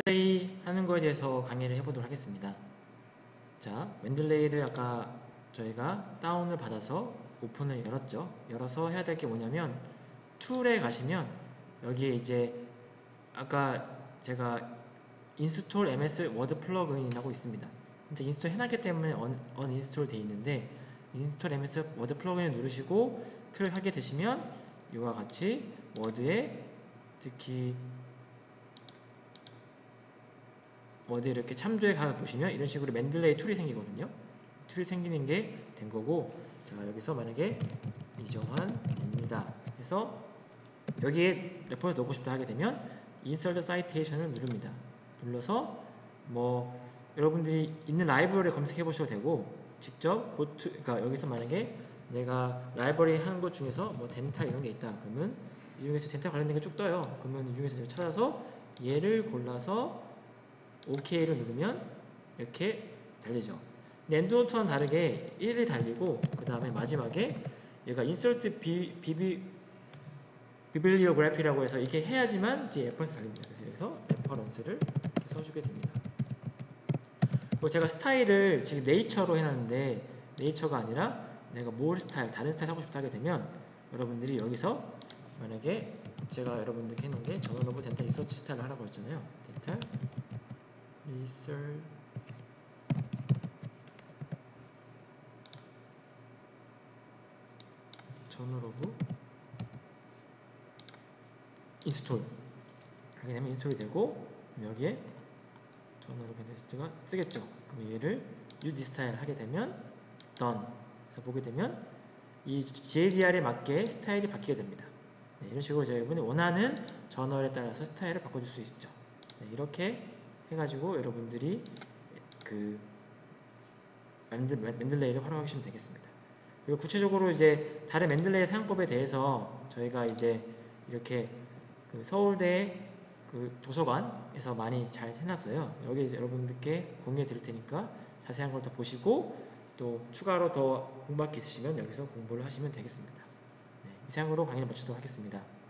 맨들레이 하는 거에 대해서 강의를 해보도록 하겠습니다. 자, 맨들레이를 아까 저희가 다운을 받아서 오픈을 열었죠. 열어서 해야 될 게 뭐냐면 툴에 가시면 여기에 이제 아까 제가 인스톨 MS 워드 플러그인이라고 있습니다. 이제 인스톨 해놨기 때문에 언인스톨 되어 있는데 인스톨 MS 워드 플러그인을 누르시고 클릭하게 되시면 이와 같이 워드에 특히 워드에 이렇게 참조에 가 보시면 이런 식으로 맨들레이 툴이 생기거든요. 툴이 생기는 게 된 거고, 자 여기서 만약에 이정환입니다 해서 여기에 레퍼런스 넣고 싶다 하게 되면 Insert Citation을 누릅니다. 눌러서 뭐 여러분들이 있는 라이브러리 검색해 보셔도 되고 직접 그러니까 여기서 만약에 내가 라이브러리 하는 것 중에서 뭐 덴타 이런 게 있다 그러면 이 중에서 덴타 관련된 게 쭉 떠요. 그러면 이 중에서 찾아서 얘를 골라서 OK를 누르면 이렇게 달리죠. 근데 엔드노트와는 다르게 1이 달리고 그 다음에 마지막에 얘가 insert 비빌리오그래피라고 해서 이렇게 해야지만 뒤에 레퍼런스 달립니다. 그래서 여기서 레퍼런스를 이렇게 써주게 됩니다. 그리고 제가 스타일을 지금 네이처로 해놨는데 네이처가 아니라 내가 뭘 스타일, 다른 스타일 하고 싶다 하게 되면 여러분들이 여기서 만약에 제가 여러분들께 해놓은 게 저널 오브 덴탈 리서치 스타일을 하라고 했잖아요. 덴탈 리서치 저널 오브 인스톨 하게 되면 인스톨이 되고 여기에 저널 오브 덴탈리스트가 뜨겠죠. 그럼 얘를 use 스타일 하게 되면 done 그래서 보게 되면 이 JDR에 맞게 스타일이 바뀌게 됩니다. 네, 이런 식으로 여러분이 원하는 저널에 따라서 스타일을 바꿔줄 수 있죠. 네, 이렇게 해가지고 여러분들이 그 맨들레이를 활용하시면 되겠습니다. 그리고 구체적으로 이제 다른 맨들레이 사용법에 대해서 저희가 이제 이렇게 그 서울대 그 도서관에서 많이 잘 해놨어요. 여기 이제 여러분들께 공유해 드릴 테니까 자세한 걸 더 보시고 또 추가로 더 공부할 게 있으시면 여기서 공부를 하시면 되겠습니다. 네, 이상으로 강의를 마치도록 하겠습니다.